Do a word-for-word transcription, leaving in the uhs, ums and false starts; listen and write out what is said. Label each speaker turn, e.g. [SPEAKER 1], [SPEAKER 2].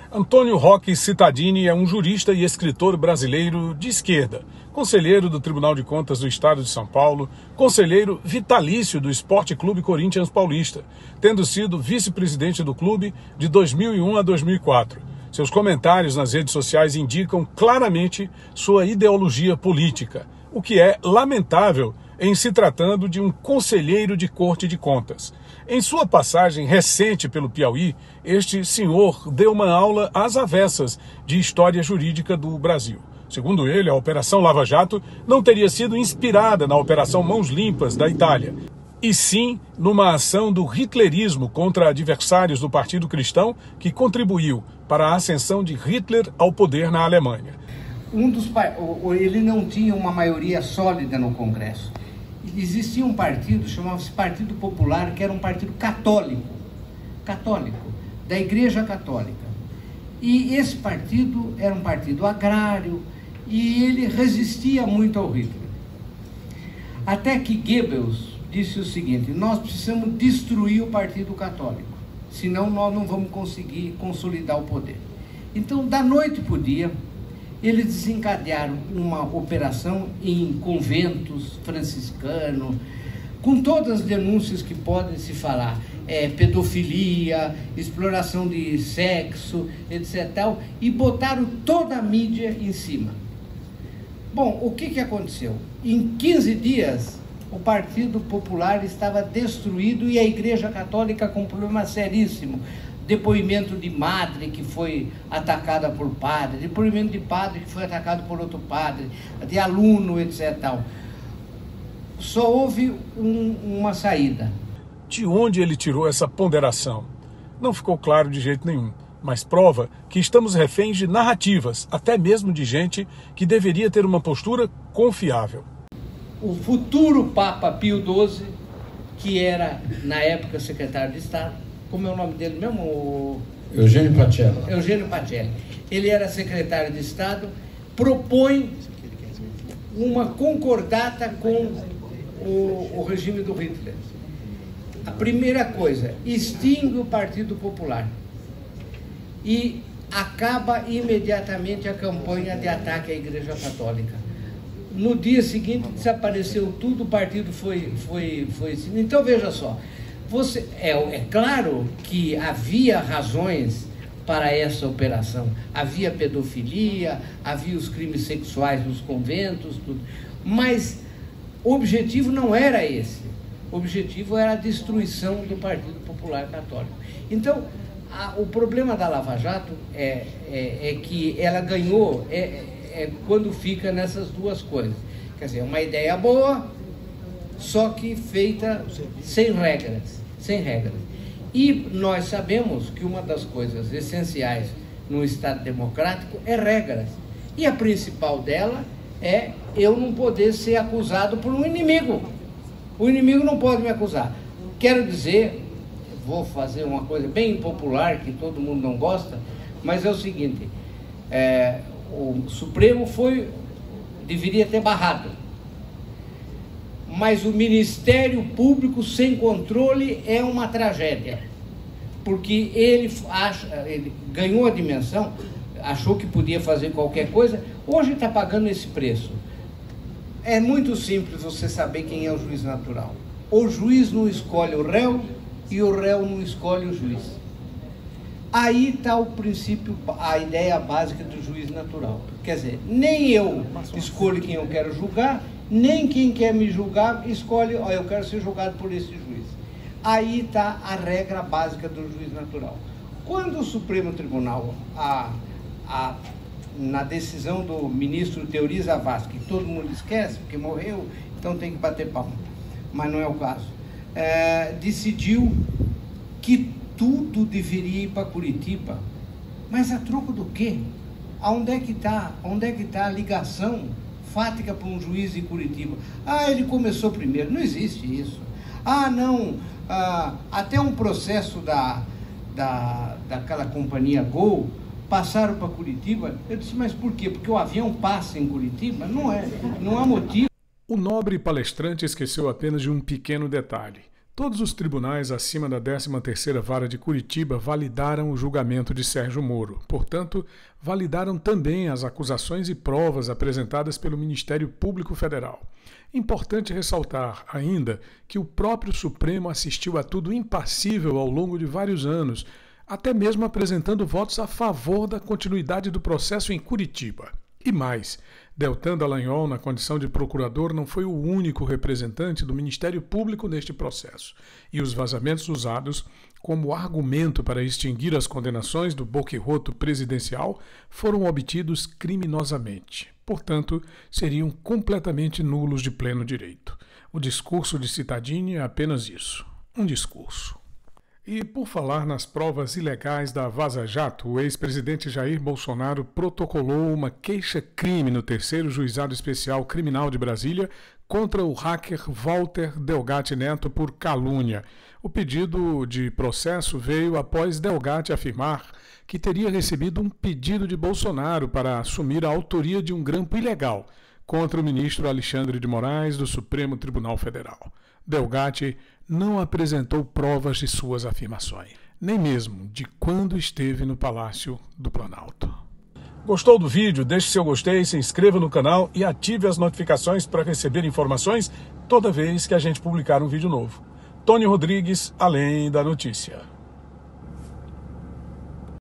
[SPEAKER 1] Antônio Roque Cittadini é um jurista e escritor brasileiro de esquerda, conselheiro do Tribunal de Contas do Estado de São Paulo, conselheiro vitalício do Esporte Clube Corinthians Paulista, tendo sido vice-presidente do clube de dois mil e um a dois mil e quatro. Seus comentários nas redes sociais indicam claramente sua ideologia política, o que é lamentável em se tratando de um conselheiro de Corte de Contas. Em sua passagem recente pelo Piauí, este senhor deu uma aula às avessas de história jurídica do Brasil. Segundo ele, a Operação Lava Jato não teria sido inspirada na Operação Mãos Limpas da Itália, e sim numa ação do hitlerismo contra adversários do Partido Cristão que contribuiu para a ascensão de Hitler ao poder na Alemanha.
[SPEAKER 2] Um dos, ele não tinha uma maioria sólida no Congresso. Existia um partido, chamava-se Partido Popular, que era um partido católico, católico, da Igreja Católica. E esse partido era um partido agrário e ele resistia muito ao Hitler. Até que Goebbels disse o seguinte: nós precisamos destruir o Partido Católico, senão nós não vamos conseguir consolidar o poder. Então, da noite para o dia, eles desencadearam uma operação em conventos franciscanos, com todas as denúncias que podem se falar, é, pedofilia, exploração de sexo, etcétera, e botaram toda a mídia em cima. Bom, o que que aconteceu? Em quinze dias, o Partido Popular estava destruído e a Igreja Católica com um problema seríssimo. Depoimento de madre que foi atacada por padre, depoimento de padre que foi atacado por outro padre, de aluno, etcétera. Só houve um, uma saída.
[SPEAKER 1] De onde ele tirou essa ponderação? Não ficou claro de jeito nenhum, mas prova que estamos reféns de narrativas, até mesmo de gente que deveria ter uma postura confiável.
[SPEAKER 2] O futuro Papa Pio doze, que era, na época, secretário de Estado, como é o nome dele mesmo? O...
[SPEAKER 3] Eugênio Pacelli.
[SPEAKER 2] Eugênio Pacelli. Ele era secretário de Estado, propõe uma concordata com o, o regime do Hitler. A primeira coisa, extingue o Partido Popular e acaba imediatamente a campanha de ataque à Igreja Católica. No dia seguinte desapareceu tudo, o partido foi... foi, foi... Então, veja só, Você, é, é claro que havia razões para essa operação. Havia pedofilia, havia os crimes sexuais nos conventos, tudo. Mas o objetivo não era esse. O objetivo era a destruição do Partido Popular Católico. Então, a, o problema da Lava Jato é, é, é que ela ganhou é, é quando fica nessas duas coisas. Quer dizer, uma ideia boa, só que feita sem regras, sem regras. E nós sabemos que uma das coisas essenciais no Estado democrático é regras. E a principal dela é eu não poder ser acusado por um inimigo. O inimigo não pode me acusar. Quero dizer, vou fazer uma coisa bem impopular, que todo mundo não gosta, mas é o seguinte, é, o Supremo foi, deveria ter barrado. Mas o Ministério Público sem controle é uma tragédia, porque ele, acha, ele ganhou a dimensão, achou que podia fazer qualquer coisa, hoje está pagando esse preço. É muito simples você saber quem é o juiz natural. O juiz não escolhe o réu e o réu não escolhe o juiz. Aí está o princípio, a ideia básica do juiz natural. Quer dizer, nem eu escolho quem eu quero julgar, nem quem quer me julgar escolhe, ó, eu quero ser julgado por esse juiz. Aí está a regra básica do juiz natural. Quando o Supremo Tribunal, a, a, na decisão do ministro Teori Zavascki, que todo mundo esquece, porque morreu, então tem que bater palma, mas não é o caso, é, decidiu que tudo deveria ir para Curitiba. Mas a troco do quê? Aonde é que está? Onde é que está a ligação fática para um juiz em Curitiba? Ah, ele começou primeiro. Não existe isso. Ah, não, ah, até um processo da, da, daquela companhia Gol passaram para Curitiba. Eu disse, mas por quê? Porque o avião passa em Curitiba? Não é, não há motivo.
[SPEAKER 1] O nobre palestrante esqueceu apenas de um pequeno detalhe. Todos os tribunais acima da décima terceira Vara de Curitiba validaram o julgamento de Sérgio Moro. Portanto, validaram também as acusações e provas apresentadas pelo Ministério Público Federal. Importante ressaltar ainda que o próprio Supremo assistiu a tudo impassível ao longo de vários anos, até mesmo apresentando votos a favor da continuidade do processo em Curitiba. E mais, Deltan Dallagnol, na condição de procurador, não foi o único representante do Ministério Público neste processo, e os vazamentos usados como argumento para extinguir as condenações do boquirroto presidencial foram obtidos criminosamente. Portanto, seriam completamente nulos de pleno direito. O discurso de Cittadini é apenas isso, um discurso. E por falar nas provas ilegais da Vaza Jato, o ex-presidente Jair Bolsonaro protocolou uma queixa-crime no terceiro Juizado Especial Criminal de Brasília contra o hacker Walter Delgatti Neto por calúnia. O pedido de processo veio após Delgatti afirmar que teria recebido um pedido de Bolsonaro para assumir a autoria de um grampo ilegal contra o ministro Alexandre de Moraes do Supremo Tribunal Federal. Delgatti não apresentou provas de suas afirmações, nem mesmo de quando esteve no Palácio do Planalto. Gostou do vídeo? Deixe seu gostei, se inscreva no canal e ative as notificações para receber informações toda vez que a gente publicar um vídeo novo. Tony Rodrigues, Além da Notícia.